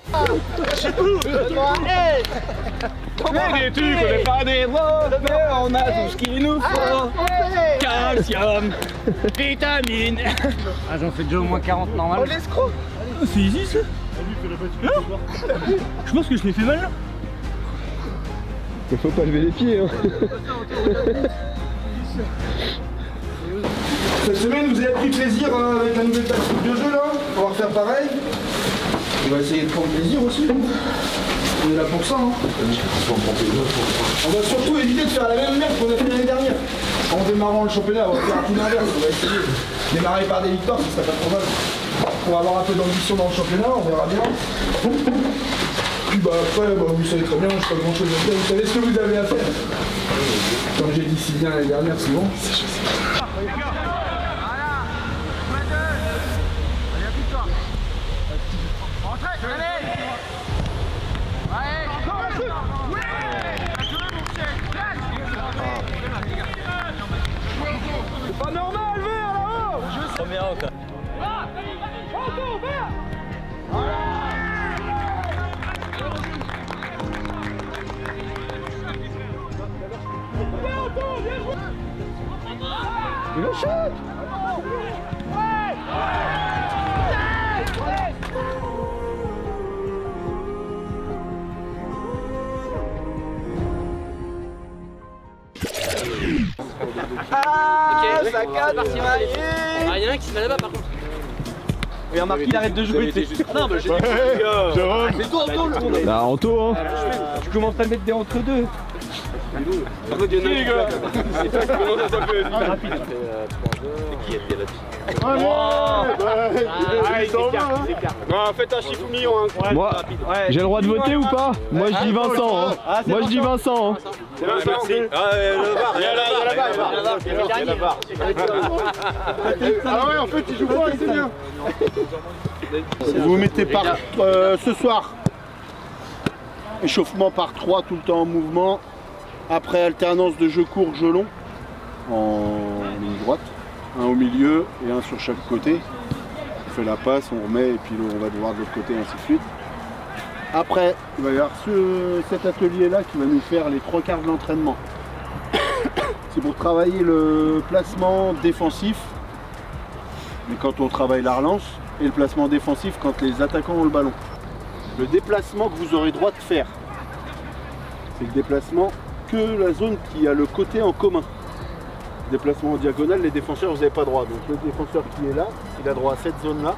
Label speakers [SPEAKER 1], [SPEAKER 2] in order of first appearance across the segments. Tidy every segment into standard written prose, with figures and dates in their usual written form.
[SPEAKER 1] Mais tu connais pas des mots, mais on a tout ce qu'il nous faut. Calcium, vitamine. Ah, j'en fais déjà au moins 40 normalement. Oh l'escroc. C'est easy ça. Je pense que je l'ai fait mal là.
[SPEAKER 2] Il faut pas lever les pieds hein.
[SPEAKER 3] Cette semaine vous avez pris plaisir avec la nouvelle tactique de jeu là. On va refaire pareil. On va essayer de prendre plaisir aussi. On est là pour ça hein. On va surtout éviter de faire la même merde qu'on a fait l'année dernière. En démarrant le championnat, on va faire tout l'inverse. On va essayer de démarrer par des victoires, ce serait pas trop mal. On va avoir un peu d'ambition dans le championnat, on verra bien. Puis bah après, vous savez très bien, je n'ai pas grand chose à faire. Vous savez ce que vous avez à faire. Comme j'ai dit si bien l'année dernière, c'est bon.
[SPEAKER 1] C'est pas normal, vert là-haut. Premier out.
[SPEAKER 3] Il le shot.
[SPEAKER 1] Ah, ça casse, parti mal. Ah, il y en a un qui se met là-bas par contre. Et remarque, il arrête de jouer. Non, mais j'ai dit, c'est toi, Anto, le monde.
[SPEAKER 2] Bah Anto hein.
[SPEAKER 1] Tu commences à mettre des entre deux. Par contre, il y en a un qui c'est toi qui commence à s'appeler rapide. Qui était là-dessus? Faites un chiffre million.
[SPEAKER 2] Moi, j'ai le droit de voter ou pas? Moi je dis Vincent hein. Moi je dis Vincent hein.
[SPEAKER 1] Merci. Il y a la barre.
[SPEAKER 3] Ah ouais, en fait, il joue pas, c'est bien. Vous mettez par ce soir. Échauffement par 3 tout le temps en mouvement. Après alternance de jeu court, jeu long. En ligne droite. Un au milieu et un sur chaque côté. On fait la passe, on remet et puis on va devoir de l'autre côté, ainsi de suite. Après, il va y avoir cet atelier-là qui va nous faire les 3/4 de l'entraînement. C'est pour travailler le placement défensif, mais quand on travaille la relance, et le placement défensif quand les attaquants ont le ballon. Le déplacement que vous aurez droit de faire, c'est le déplacement que la zone qui a le côté en commun. Déplacement en diagonale, les défenseurs, vous n'avez pas droit. Donc le défenseur qui est là, il a droit à cette zone-là,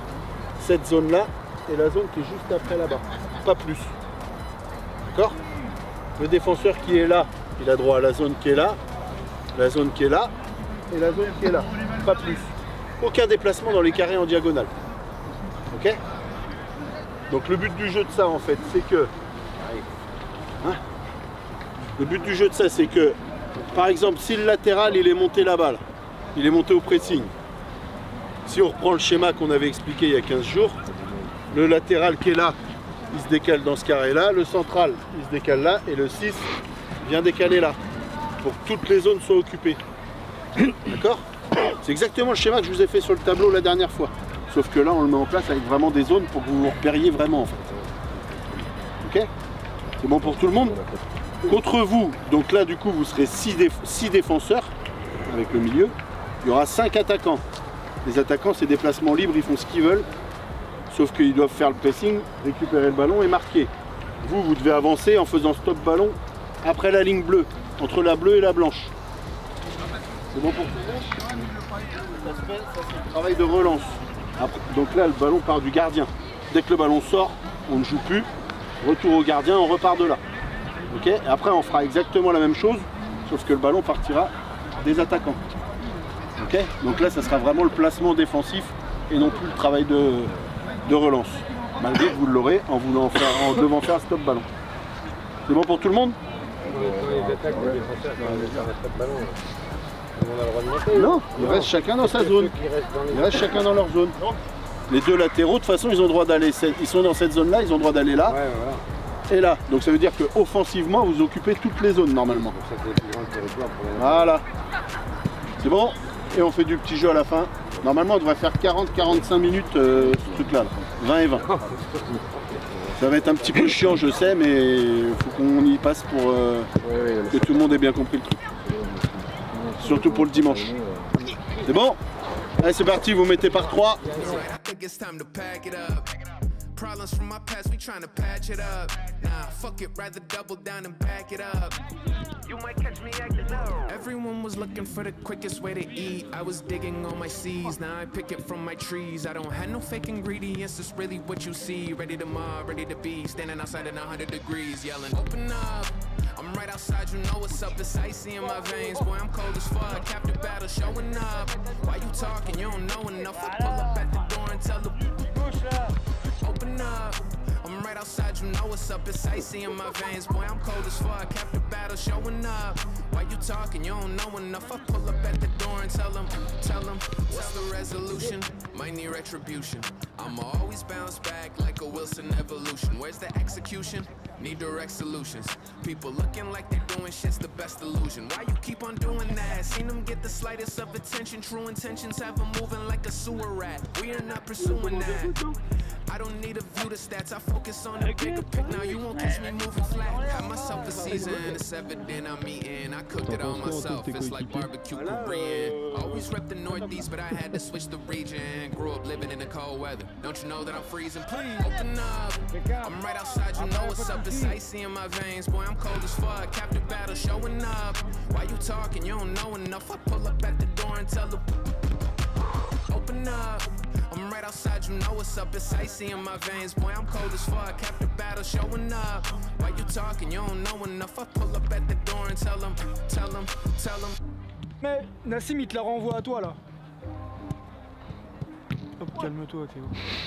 [SPEAKER 3] et la zone qui est juste après là-bas. Pas plus. D'accord? Le défenseur qui est là, il a droit à la zone qui est là, la zone qui est là, et la zone qui est là. Pas plus. Aucun déplacement dans les carrés en diagonale. Ok? Donc le but du jeu de ça, en fait, c'est que... Hein? Le but du jeu de ça, c'est que, par exemple, si le latéral, il est monté là-bas, il est monté au pressing. Si on reprend le schéma qu'on avait expliqué il y a 15 jours, le latéral qui est là, il se décale dans ce carré-là, le central, il se décale là, et le 6 vient décaler là, pour que toutes les zones soient occupées. D'accord? C'est exactement le schéma que je vous ai fait sur le tableau la dernière fois. Sauf que là, on le met en place avec vraiment des zones pour que vous vous repériez vraiment, en fait. Ok? C'est bon pour tout le monde? Contre vous, donc là, du coup, vous serez 6 défenseurs, avec le milieu. Il y aura 5 attaquants. Les attaquants, c'est des placements libres, ils font ce qu'ils veulent. Sauf qu'ils doivent faire le pressing, récupérer le ballon et marquer. Vous, vous devez avancer en faisant stop ballon après la ligne bleue, entre la bleue et la blanche. C'est bon pour tout le monde? Ça, c'est le travail de relance. Après, donc là, le ballon part du gardien. Dès que le ballon sort, on ne joue plus. Retour au gardien, on repart de là. Ok? Et après, on fera exactement la même chose, sauf que le ballon partira des attaquants. Ok? Donc là, ça sera vraiment le placement défensif et non plus le travail de relance. Malgré que vous l'aurez en devant faire un stop ballon. C'est bon pour tout le monde? Non, ils restent chacun dans sa zone. Ils restent chacun dans leur zone. Les deux latéraux, de toute façon, ils ont le droit d'aller. Ils sont dans cette zone-là, ils ont le droit d'aller là. Et là. Donc ça veut dire que offensivement, vous occupez toutes les zones normalement. Voilà. C'est bon? Et on fait du petit jeu à la fin. Normalement, on devrait faire 40-45 minutes ce truc-là. 20 et 20. Ça va être un petit peu chiant, je sais, mais il faut qu'on y passe pour que tout le monde ait bien compris le truc. Surtout pour le dimanche. C'est bon? Allez, c'est parti, vous mettez par 3.
[SPEAKER 4] Problems from my past, we trying to patch it up. Nah, fuck it, rather double down and back it up. You might catch me acting up. Everyone was looking for the quickest way to eat. I was digging on my seeds, now I pick it from my trees. I don't have no fake ingredients, it's really what you see. Ready to mob, ready to be, standing outside in 100 degrees, yelling, open up. I'm right outside, you know what's up, it's icy in my veins. Boy, I'm cold as fuck, captive battle showing up. Why you talking, you don't know enough. I pull up at the door and tell the open up. I'm right outside, you know what's up, it's icy in my veins. Boy, I'm cold as fuck, captive battle showing up. Why you talking, you don't know enough. I pull up at the door and tell them, what's the resolution? Might need retribution. I'ma always bounce back like a Wilson evolution. Where's the execution? Need direct solutions. People looking like they're doing shit's the best illusion. Why you keep on doing that? Seen them get the slightest of attention. True intentions have them moving like a sewer rat. We are not pursuing that. I don't need to view the stats, I focus on the bigger pic. Now you won't catch me moving flat. Have myself a season, it's evident I'm eating. I cooked it all myself, it's like barbecue Korean. Always rep the Northeast, but I had to switch the region. Grew up living in the cold weather. Don't you know that I'm freezing? Please open up. I'm right outside, you know what's up, it's icy in my veins. Boy, I'm cold as fuck, captive battle showing up. Why you talking, you don't know enough. I pull up at the door and tell them, open up. I'm right outside, you know what's up, it's icy in my veins. Boy, I'm cold as fuck, captive battle showing up. Why you talking, you don't know enough. I pull up at the door and tell them.
[SPEAKER 1] Mais Nassim, il te la renvoie à toi là. Hop, calme-toi Théo.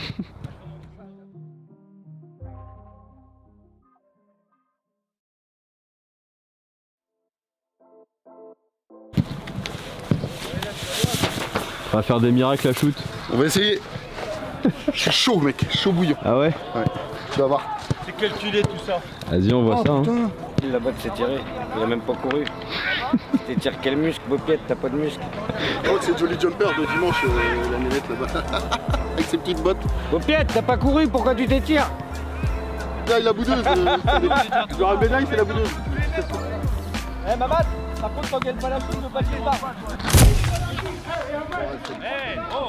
[SPEAKER 2] On va faire des miracles à shoot.
[SPEAKER 3] On va essayer. Je suis chaud mec, chaud bouillant.
[SPEAKER 2] Ah ouais?
[SPEAKER 3] Ouais, tu vas voir.
[SPEAKER 1] C'est calculé tout ça.
[SPEAKER 2] Vas-y, on voit ça. Hein.
[SPEAKER 5] Là-bas, tu sais tirer. Il a même pas couru. T'étires quel muscle, Bopiette? T'as pas de muscle.
[SPEAKER 3] Oh, c'est Jolly Jumper de dimanche, la navette là-bas. Avec ses petites bottes.
[SPEAKER 5] Bopiette, t'as pas couru, pourquoi tu t'étires?
[SPEAKER 3] Là, la boudeuse. Genre un bénaille, c'est la boudeuse.
[SPEAKER 1] Eh Mamad, par contre, quand elle pas la foule, ne pas le départ. Eh oh!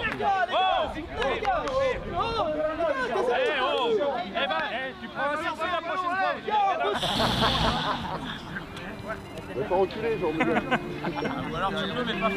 [SPEAKER 1] Eh ben, tu prends un sursis la prochaine fois.
[SPEAKER 3] On va pas reculer, genre.
[SPEAKER 1] Alors tu peux, mais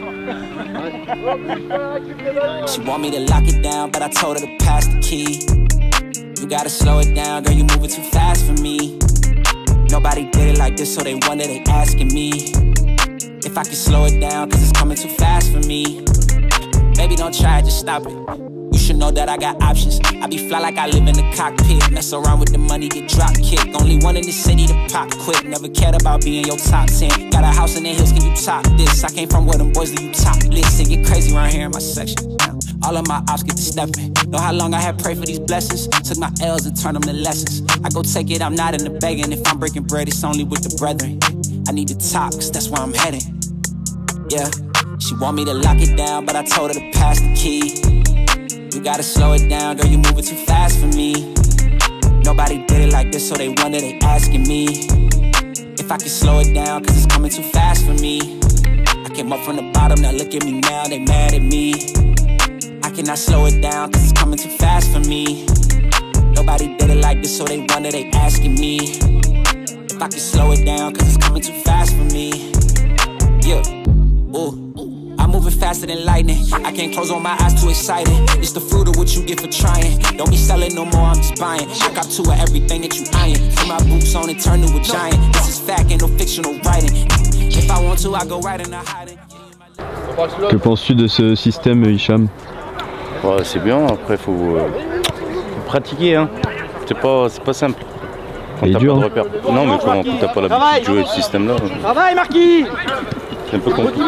[SPEAKER 1] pas fort.
[SPEAKER 6] She want me to lock it down, but I told her to pass the key. You gotta slow it down, girl, you moving too fast for me. Nobody did it like this, so they wonder, they asking me if I can slow it down, cause it's coming too fast for me. Baby, don't try it, just stop it. You should know that I got options. I be fly like I live in the cockpit. Mess around with the money, get drop kicked. Only one in the city to pop quick. Never cared about being your top 10. Got a house in the hills, can you top this? I came from where them boys do you top list. They get crazy around here in my section. All of my ops get to stepping. Know how long I had prayed for these blessings. Took my L's and turned them to lessons. I go take it, I'm not in the begging. If I'm breaking bread, it's only with the brethren. I need to top, cause that's where I'm heading. Yeah, she want me to lock it down, but I told her to pass the key. You gotta slow it down, girl, you moving too fast for me. Nobody did it like this, so they wonder, they asking me if I can slow it down, cause it's coming too fast for me. I came up from the bottom, now look at me now, they mad at me. I cannot slow it down, cause it's coming too fast for me. Nobody did it like this, so they wonder, they asking me if I can slow it down, cause it's coming too fast for me. Yeah, ooh, I'm moving faster than lightning. I can't close on my eyes, too excited. It's the fruit of what you get for trying. Don't be selling no more, I'm just buying. I got two of everything that you eyeing. Put my boots on and turn to a giant. This is fact, ain't no fictional writing. If I want to, I go right in the hiding.
[SPEAKER 2] Que penses-tu de ce système, Hicham?
[SPEAKER 7] Ouais, c'est bien, après faut pratiquer, hein. C'est pas simple. Quand t'as pas de repère. Non, mais quand t'as pas l'habitude de jouer ce système-là.
[SPEAKER 1] Travail, Marquis!
[SPEAKER 7] C'est un peu compliqué.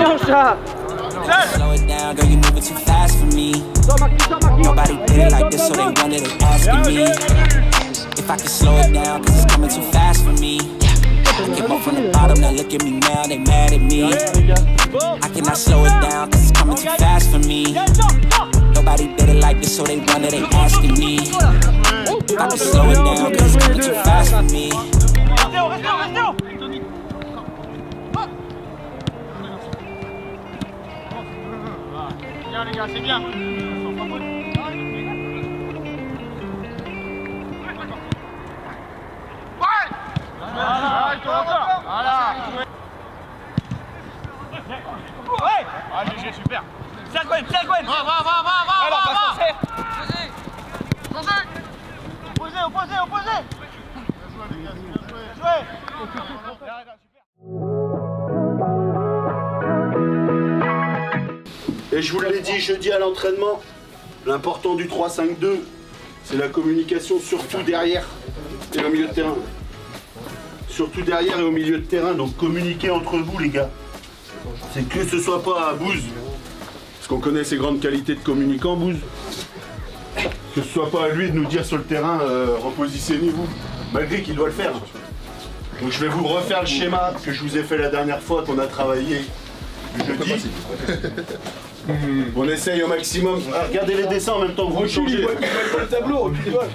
[SPEAKER 6] Slow it down, girl, you moving too fast for me. Nobody did it like this, so they wonder, they asking me if I can slow it down, cause it's coming too fast for me. I came up from the bottom, now look at me now, they mad at me. I cannot slow it down, cause it's coming too fast for me. Nobody did it like this, so they wonder, they asking me if about to slow it down, cause it's moving too fast for me.
[SPEAKER 1] Bien les gars, c'est bien. Ah, GG, super. Tiens, Gwen, tiens, Gwen. Va. Alors, passe, Opposé. Jouez.
[SPEAKER 3] Et je vous l'ai dit jeudi à l'entraînement, l'important du 3-5-2, c'est la communication surtout derrière et au milieu de terrain. Surtout derrière et au milieu de terrain, donc communiquez entre vous les gars. C'est que ce soit pas à Bouze, parce qu'on connaît ses grandes qualités de communicant, Bouze. Que ce soit pas à lui de nous dire sur le terrain, repositionnez-vous, malgré qu'il doit le faire. Donc je vais vous refaire le schéma que je vous ai fait la dernière fois qu'on a travaillé jeudi. On essaye au maximum. Ah, regardez les dessins en même temps que vous changez.
[SPEAKER 1] Le tableau,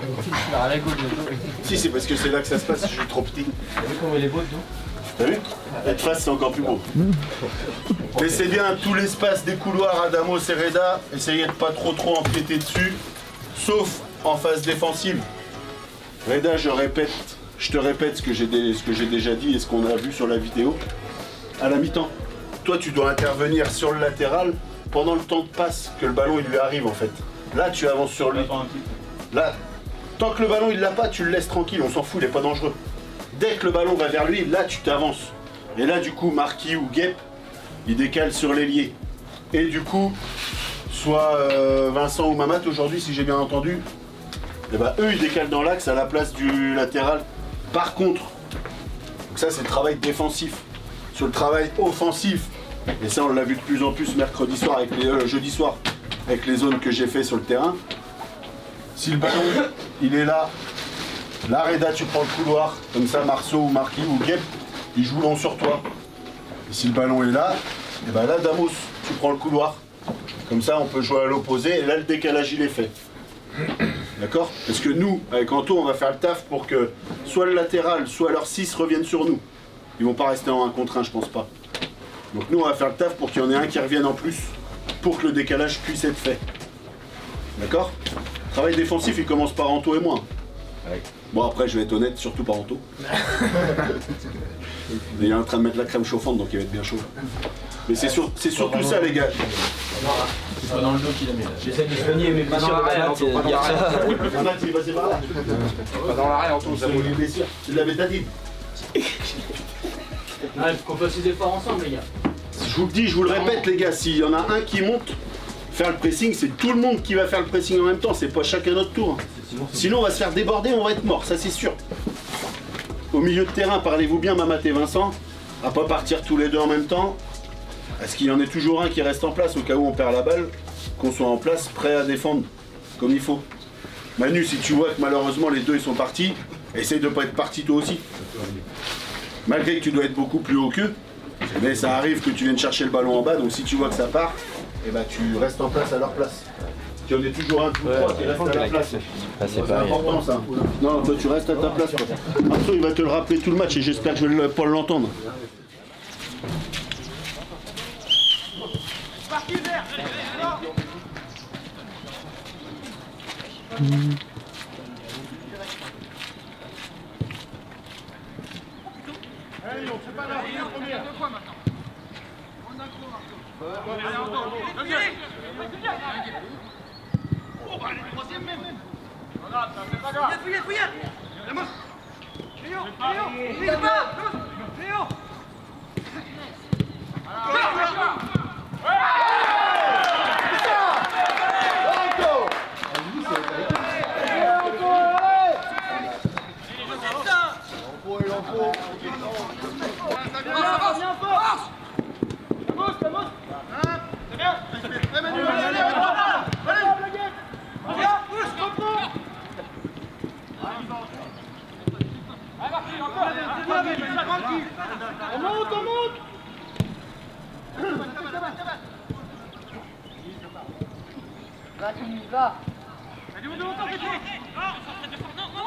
[SPEAKER 3] Si, c'est parce que c'est là que ça se passe, je suis trop petit.
[SPEAKER 1] T'as vu comment il est beau, toi?
[SPEAKER 3] T'as vu? Être face, c'est encore plus beau. Laissez bien tout l'espace des couloirs à Damos et Reda. Essayez de pas trop empiéter dessus, sauf en phase défensive. Reda, je te répète ce que j'ai déjà dit et ce qu'on a vu sur la vidéo. À la mi-temps, toi, tu dois intervenir sur le latéral pendant le temps de passe que le ballon il lui arrive en fait. Là, tu avances sur lui. Là, tant que le ballon il l'a pas, tu le laisses tranquille, on s'en fout, il est pas dangereux. Dès que le ballon va vers lui, là tu t'avances. Et là du coup, Marquis ou Guep, ils décalent sur l'ailier. Et du coup, soit Vincent ou Mamat aujourd'hui, si j'ai bien entendu, et ben eux ils décalent dans l'axe à la place du latéral. Par contre, donc ça c'est le travail défensif. Sur le travail offensif, et ça on l'a vu de plus en plus mercredi soir avec les jeudi soir avec les zones que j'ai fait sur le terrain. Si le ballon il est là, Reda tu prends le couloir, comme ça Marceau ou Marquis ou Guep, ils jouent long sur toi. Et si le ballon est là, et ben là Damos, tu prends le couloir. Comme ça on peut jouer à l'opposé et là le décalage il est fait. D'accord? Parce que nous, avec Anto, on va faire le taf pour que soit le latéral, soit leur 6 reviennent sur nous. Ils vont pas rester en 1 contre 1, je pense pas. Donc nous, on va faire le taf pour qu'il y en ait un qui revienne en plus, pour que le décalage puisse être fait. D'accord? Le travail défensif, il commence par Anto et moi. Ouais. Bon, après, je vais être honnête, surtout par Anto. Il est en train de mettre la crème chauffante, donc il va être bien chaud. Mais c'est surtout ça, les gars.
[SPEAKER 1] C'est pas dans le dos qu'il a mis là. J'essaie de soigner mes blessures de Mamat.
[SPEAKER 3] Il est passé par là.
[SPEAKER 1] Pas dans l'arrêt, Anto, ça vaut les blessures.
[SPEAKER 3] Tu l'avais pas dit.
[SPEAKER 1] Ah, il faut qu'on fasse des efforts ensemble, les gars.
[SPEAKER 3] Je vous le dis, je vous le répète, les gars, s'il y en a un qui monte, faire le pressing, c'est tout le monde qui va faire le pressing en même temps, c'est pas chacun notre tour. Sinon, on va se faire déborder, on va être mort, ça c'est sûr. Au milieu de terrain, parlez-vous bien, Mamat et Vincent, à pas partir tous les deux en même temps. Est-ce qu'il y en ait toujours un qui reste en place au cas où on perd la balle, qu'on soit en place, prêt à défendre comme il faut. Manu, si tu vois que malheureusement les deux ils sont partis, essaye de pas être parti toi aussi. Malgré que tu dois être beaucoup plus haut qu'eux, mais ça arrive que tu viennes chercher le ballon en bas, donc si tu vois que ça part, et ben tu restes en place à leur place. Qu'il y en ait toujours un ou trois qui reste à leur place. C'est important ça. Non, toi tu restes à ta place. Après il va te le rappeler tout le match et j'espère que je vais pas l'entendre.
[SPEAKER 1] Allez, on fait pas la première. Deux fois maintenant. On a le coup, Marco. Allez, encore. Oh, bah, le troisième même. Pas grave, ça fait pas grave. Fouillette. Léo. On monte. Là. Allez, on est longtemps, petit. Non,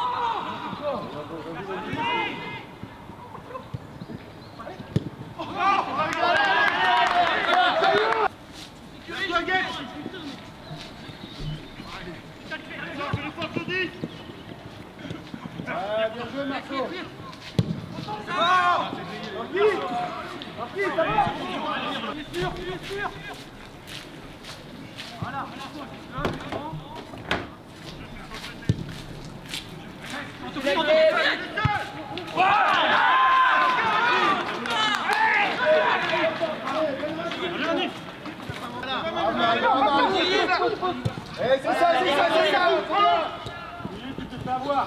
[SPEAKER 3] C'est ça, c'est ça, c'est ça. Tu te fais avoir.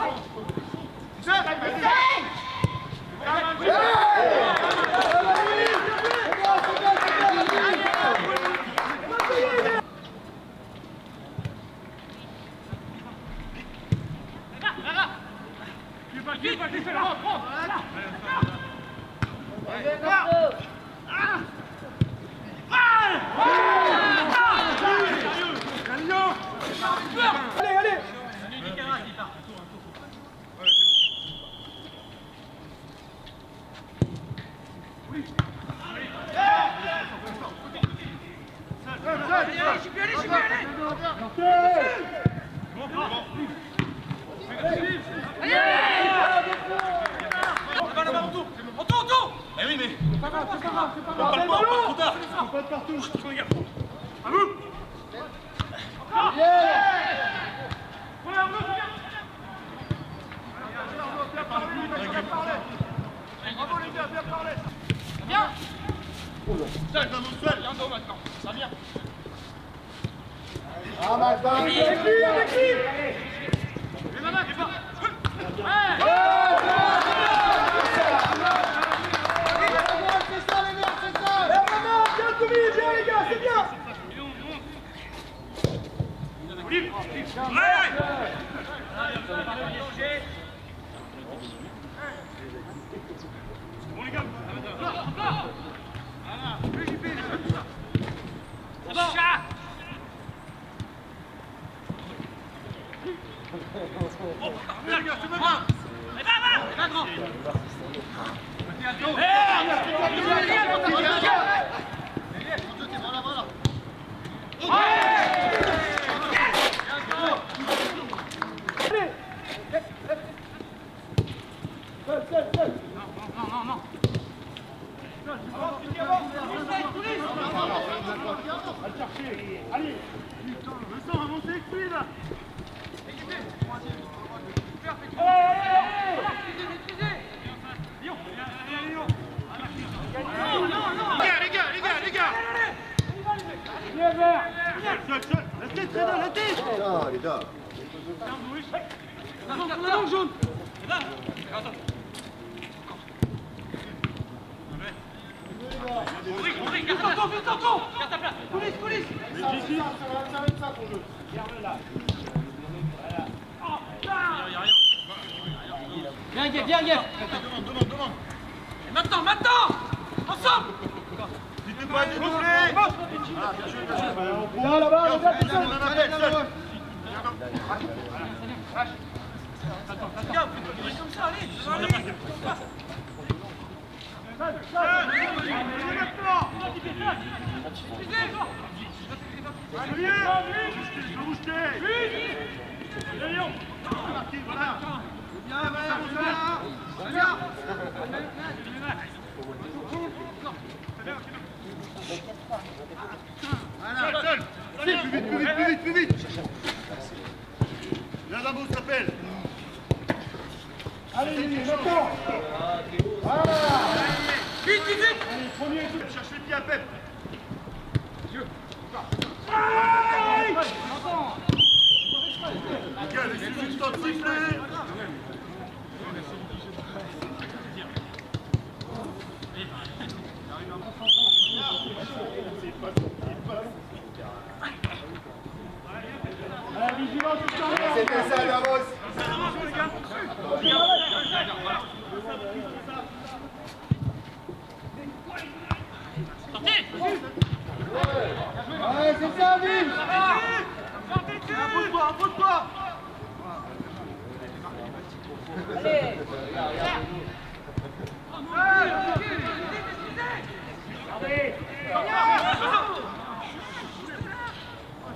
[SPEAKER 3] Allez, allez.
[SPEAKER 1] Viens, Guerre.
[SPEAKER 3] Demande.
[SPEAKER 1] Maintenant, ensemble.
[SPEAKER 3] Tu t'es pas dégonflé. Là, là-bas, regarde.
[SPEAKER 1] Comme ça, allez.
[SPEAKER 3] Plus vite. Viens d'abord, s'appelle. Allez, maintenant. Voilà.
[SPEAKER 1] Vite.
[SPEAKER 3] Allez, premier, cherche les pieds à Pep. Regarde, il suffit de temps de siffler. C'était ça, Davos. Ouais, c'est ça, Ville. Impose-toi. Allez.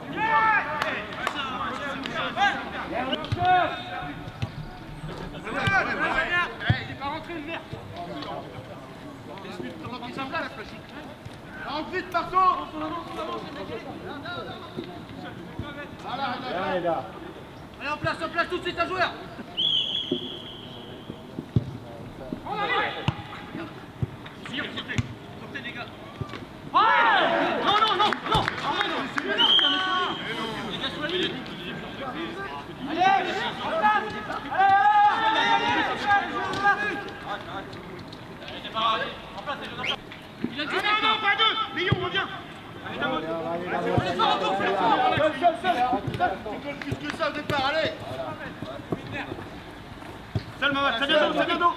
[SPEAKER 3] Allez. rentre vite partout. Voilà, allez, en place tout de suite un joueur. On arrive. Sortez les gars. Non. Allez, en place. Il a dit non, pas deux. Léon, reviens. Allez, seul. Plus que ça au départ, allez. Seul, Mamad, ça vient d'eau.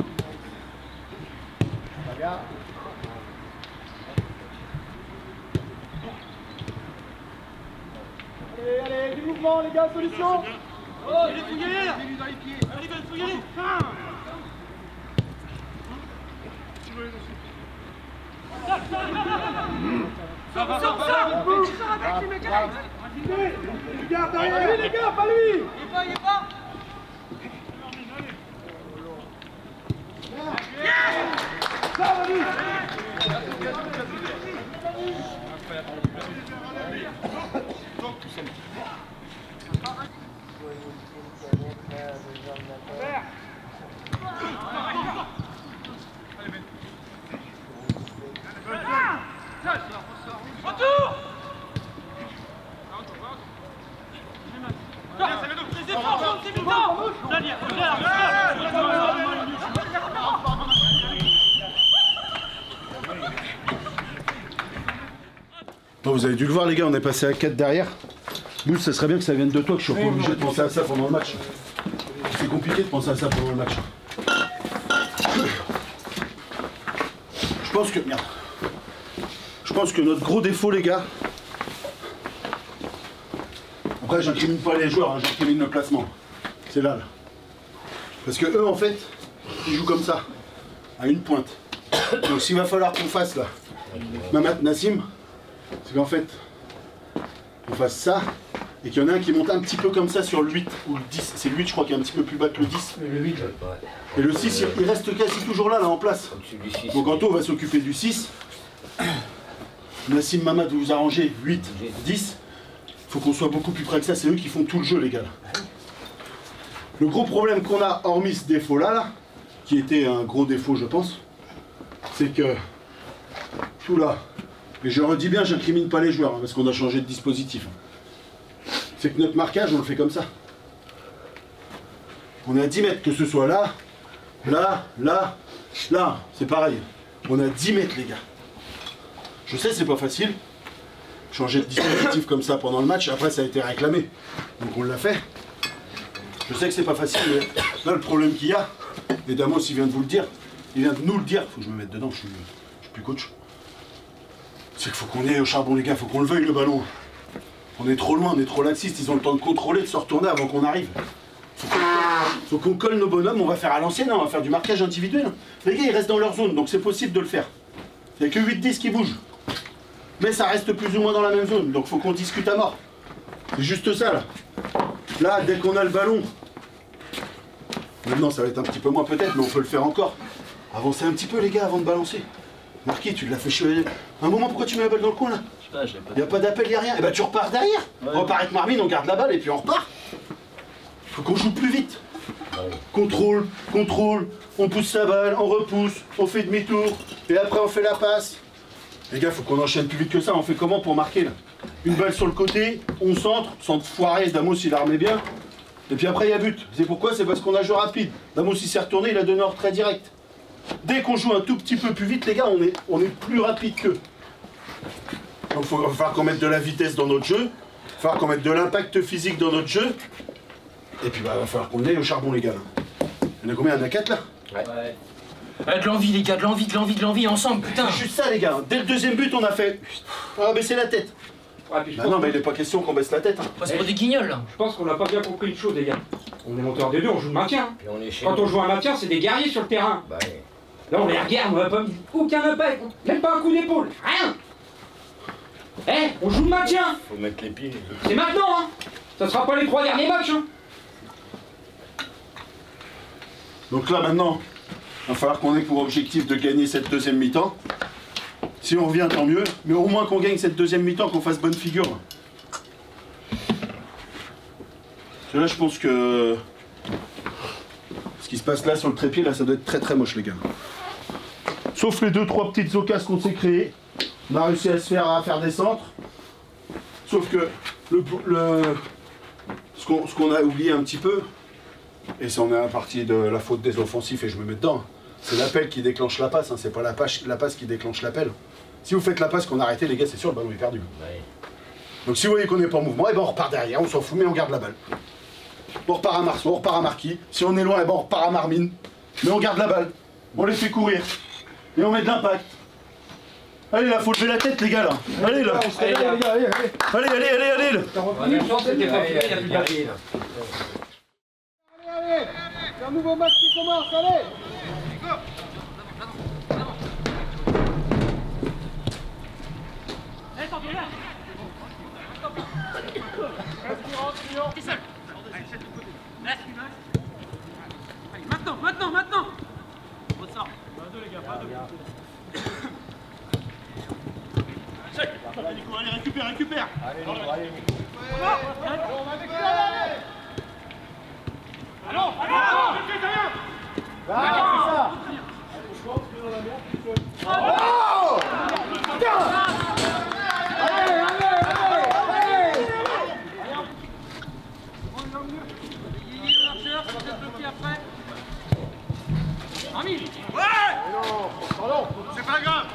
[SPEAKER 3] Allez, du mouvement, les gars, solution. Il est fouillé là. Allez, fouillez. Regarde derrière lui, les gars, pas lui. Il est pas. Retour. Bon, vous avez dû le voir les gars, on est passé à 4 derrière. Boost, ça serait bien que ça vienne de toi, que je sois pas obligé de penser à ça pendant le match. C'est compliqué de penser à ça pendant le match. Je pense que notre gros défaut les gars, après j'incrimine pas les joueurs, hein, j'incrimine le placement. C'est là. Parce que eux en fait, ils jouent comme ça, à une pointe. Donc s'il va falloir qu'on fasse là, Mamad, Nassim, c'est qu'en fait, on fasse ça, et qu'il y en a un qui monte un petit peu comme ça sur le 8 ou le 10. C'est le 8 je crois qui est un petit peu plus bas que le 10.
[SPEAKER 5] Le 8,
[SPEAKER 3] et le 6 il reste quasi toujours là en place. Donc Anto va s'occuper du 6. Nassim, Mamad, vous vous arrangez 8, 10. Faut qu'on soit beaucoup plus près que ça, c'est eux qui font tout le jeu les gars. Le gros problème qu'on a, hormis ce défaut là, qui était un gros défaut je pense, c'est que tout là, et je redis bien, j'incrimine pas les joueurs, hein, parce qu'on a changé de dispositif. C'est que notre marquage, on le fait comme ça. On est à 10 mètres, que ce soit là, là, là, là, c'est pareil. On est à 10 mètres les gars. Je sais, c'est pas facile. Changer de dispositif comme ça pendant le match, après ça a été réclamé. Donc on l'a fait. Je sais que c'est pas facile, mais là le problème qu'il y a, et Damos il vient de vous le dire, il vient de nous le dire, faut que je me mette dedans, je suis plus coach. C'est qu'il faut qu'on ait au charbon les gars, faut qu'on le veuille le ballon. On est trop loin, on est trop laxiste, ils ont le temps de contrôler, de se retourner avant qu'on arrive. Faut qu'on colle nos bonhommes, on va faire à l'ancienne, on va faire du marquage individuel. Les gars ils restent dans leur zone, donc c'est possible de le faire. Il n'y a que 8-10 qui bougent. Mais ça reste plus ou moins dans la même zone, donc faut qu'on discute à mort. C'est juste ça là. Là, dès qu'on a le ballon, maintenant ça va être un petit peu moins peut-être, mais on peut le faire encore. Avancez un petit peu les gars avant de balancer. Marquis, tu l'as fait chier. Un moment, pourquoi tu mets la balle dans le coin là? Il n'y a pas d'appel, il n'y a rien. Et bah tu repars derrière. Ouais. On repart avec Marvin, on garde la balle et puis on repart. Faut qu'on joue plus vite. Ouais. Contrôle, contrôle, on pousse sa balle, on repousse, on fait demi-tour, et après on fait la passe. Les gars, faut qu'on enchaîne plus vite que ça. On fait comment pour marquer là? Une balle sur le côté, on centre foiré, Damos il a remet bien. Et puis après il y a but. C'est pourquoi? C'est parce qu'on a joué rapide. Damos il s'est retourné, il a donné un retrait direct. Dès qu'on joue un tout petit peu plus vite, les gars, on est plus rapide qu'eux. Donc il va falloir qu'on mette de la vitesse dans notre jeu. Il va falloir qu'on mette de l'impact physique dans notre jeu. Et puis bah, il va falloir qu'on aille au charbon les gars. Il y en a combien? Il y en a 4 là? Ouais.
[SPEAKER 8] De l'envie les gars, de l'envie ensemble, putain.
[SPEAKER 3] C'est juste ça les gars, dès le deuxième but on a fait... On a baissé la tête. Ouais, bah non mais il n'est pas question qu'on baisse la tête. Hein.
[SPEAKER 8] C'est pour des guignols là.
[SPEAKER 1] Je pense qu'on n'a pas bien compris une chose les gars. On est monteur des deux, on joue le maintien. Quand on joue un maintien, c'est des guerriers sur le terrain. Bah, ouais. Là on les regarde, on va pas... Aucun impact, même pas un coup d'épaule, rien. On joue le maintien.
[SPEAKER 5] Faut mettre les pieds.
[SPEAKER 1] C'est maintenant hein. Ça sera pas les 3 derniers matchs hein. Donc
[SPEAKER 3] là maintenant... Il va falloir qu'on ait pour objectif de gagner cette deuxième mi-temps. Si on revient, tant mieux. Mais au moins qu'on gagne cette deuxième mi-temps, qu'on fasse bonne figure. Parce que là, je pense que ce qui se passe là sur le trépied, là, ça doit être très très moche, les gars. Sauf les 2-3 petites occasions qu'on s'est créées. On a réussi à faire des centres. Sauf que ce qu'on a oublié un petit peu, et ça en est à partie de la faute des offensifs, et je me mets dedans, c'est l'appel qui déclenche la passe, hein, c'est pas la passe qui déclenche l'appel. Si vous faites la passe qu'on a arrêté, les gars, c'est sûr, le ballon est perdu. Ouais. Donc si vous voyez qu'on n'est pas en mouvement, et ben on repart derrière, on s'en fout, mais on garde la balle. On repart à Marceau, on repart à Marquis. Si on est loin, et ben on repart à Marmine. Mais on garde la balle, on les fait courir, et on met de l'impact. Allez là, faut lever la tête les gars là. Allez là. Allez les gars, allez. Allez là.
[SPEAKER 9] Allez, c'est un nouveau match qui commence, allez.
[SPEAKER 10] T'es seul. Allez, maintenant. Ressort. Pas deux les gars, pas deux. Allez, récupère. Allez. Allons. C'est pas grave.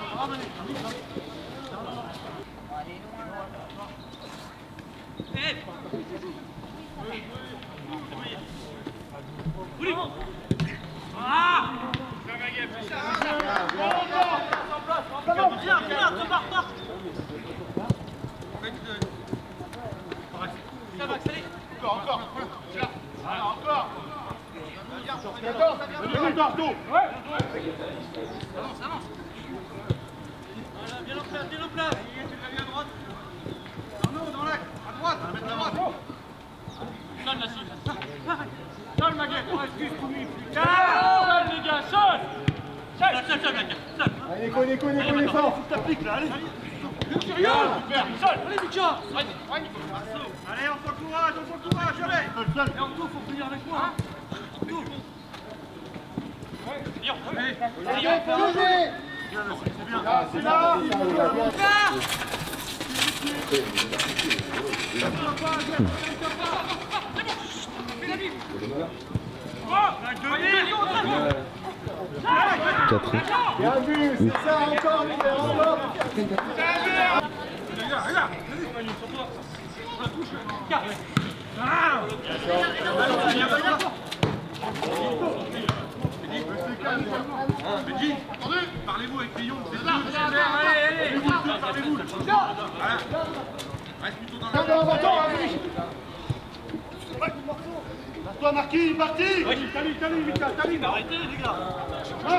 [SPEAKER 10] Viens en place. À droite. Dans l'axe. À droite. Sonne la cible. Sonne ma gueule. Excuse pour lui. Sonne les gars, sonne. Sonne.
[SPEAKER 9] Allez, connais fort.
[SPEAKER 10] T'appliques là, allez. Allez, Mika. Allez, on s'encourage, allez. Et en tout, faut venir avec moi. En tout. Allez. C'est bien. C'est là.
[SPEAKER 9] Bien vu, c'est ça encore,
[SPEAKER 10] Regarde. Parlez-vous avec Lyon, c'est là. Allez. Parlez-vous. Reste plutôt dans la toi Marquis, parti. T'allume, Mika, arrêtez les gars. Non.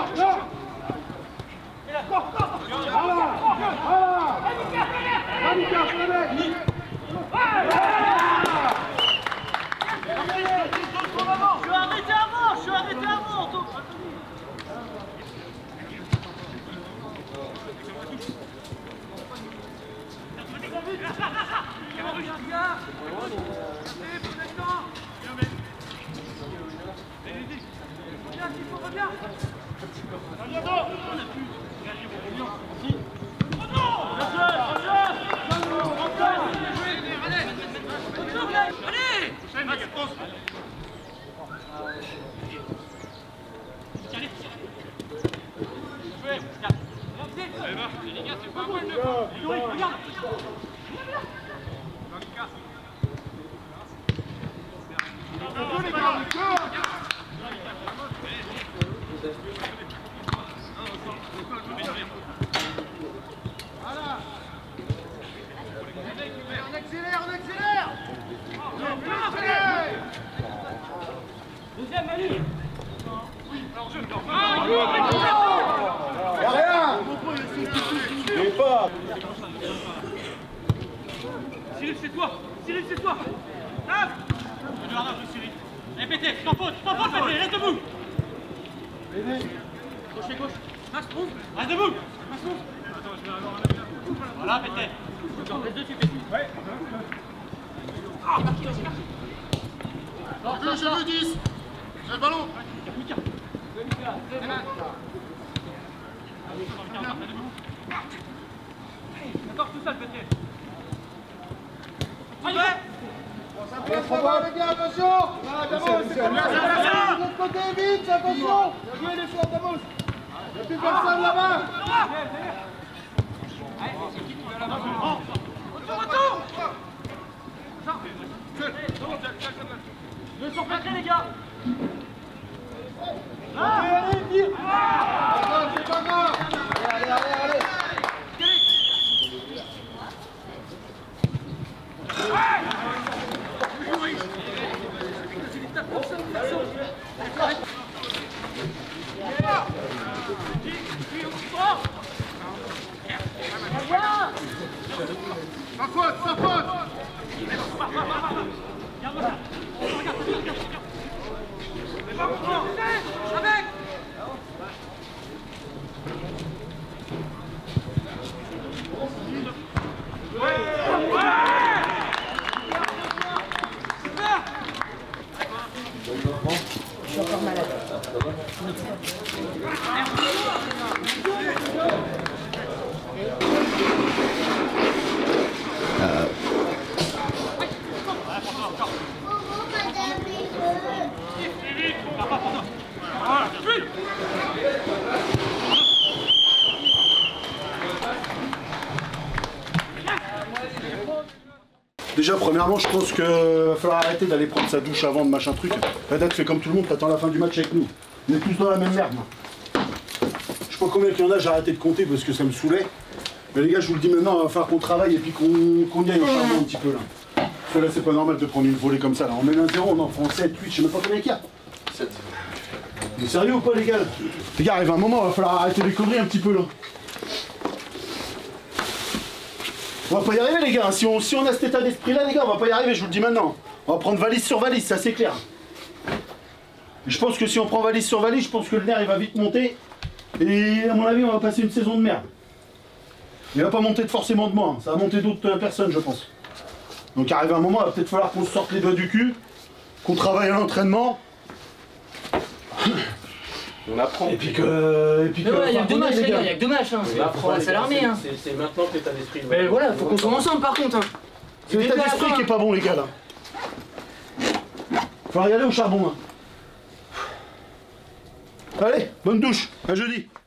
[SPEAKER 10] Je suis arrêté avant. On accélère. Deuxième, Manu.
[SPEAKER 9] Y'a rien.
[SPEAKER 10] Cyril, c'est toi. Tape. Répétez, je t'en faute, Pété, reste debout. Gauche. Max, trouve. Reste debout. Max, trouve. Voilà, pété. Laisse dessus, pété. Ouais.
[SPEAKER 3] Je veux 10. C'est le ballon.
[SPEAKER 10] D'accord, tout seul, pété.
[SPEAKER 9] Ça va les gars, attention. C'est comme ça. De l'autre côté, vite, attention. Bien joué les choix, Tamos. Il n'y a plus personne là-bas.
[SPEAKER 10] Retour. Deux sur pété, les gars.
[SPEAKER 9] Allez, tire. C'est pas grave. Allez.
[SPEAKER 3] Sa faute.
[SPEAKER 11] Je suis encore malade.
[SPEAKER 3] Déjà, premièrement, je pense qu'il va falloir arrêter d'aller prendre sa douche avant de machin truc. La date fait comme tout le monde, t'attends la fin du match avec nous. On est tous dans la même merde. Je sais pas combien qu'il y en a, j'ai arrêté de compter parce que ça me saoulait. Mais les gars, je vous le dis maintenant, il va falloir qu'on travaille et puis qu'on y aille au charbon un petit peu là. Parce que là, c'est pas normal de prendre une volée comme ça là. On met 1-0, on en prend 7, 8, je sais même pas combien qu'il y a. 7. Mais sérieux ou pas, les gars? Les gars, arrive un moment, il va falloir arrêter les conneries un petit peu là. On va pas y arriver les gars, si on a cet état d'esprit là les gars, on va pas y arriver, je vous le dis maintenant. On va prendre valise sur valise, ça c'est clair. Je pense que si on prend valise sur valise, je pense que le nerf il va vite monter. Et à mon avis on va passer une saison de merde. Il va pas monter forcément de moi, hein. Ça va monter d'autres personnes je pense. Donc arrivé un moment, il va peut-être falloir qu'on se sorte les doigts du cul, qu'on travaille à l'entraînement.
[SPEAKER 5] On apprend.
[SPEAKER 8] Et puis que. Il y a que deux matchs, les gars, il y a que deux matchs. C'est l'armée.
[SPEAKER 5] C'est maintenant que l'état d'esprit.
[SPEAKER 8] Mais voilà, faut qu'on soit ensemble par contre.
[SPEAKER 3] C'est l'état d'esprit qui est pas bon, les gars là. Faut y aller au charbon. Hein. Allez, bonne douche, à jeudi.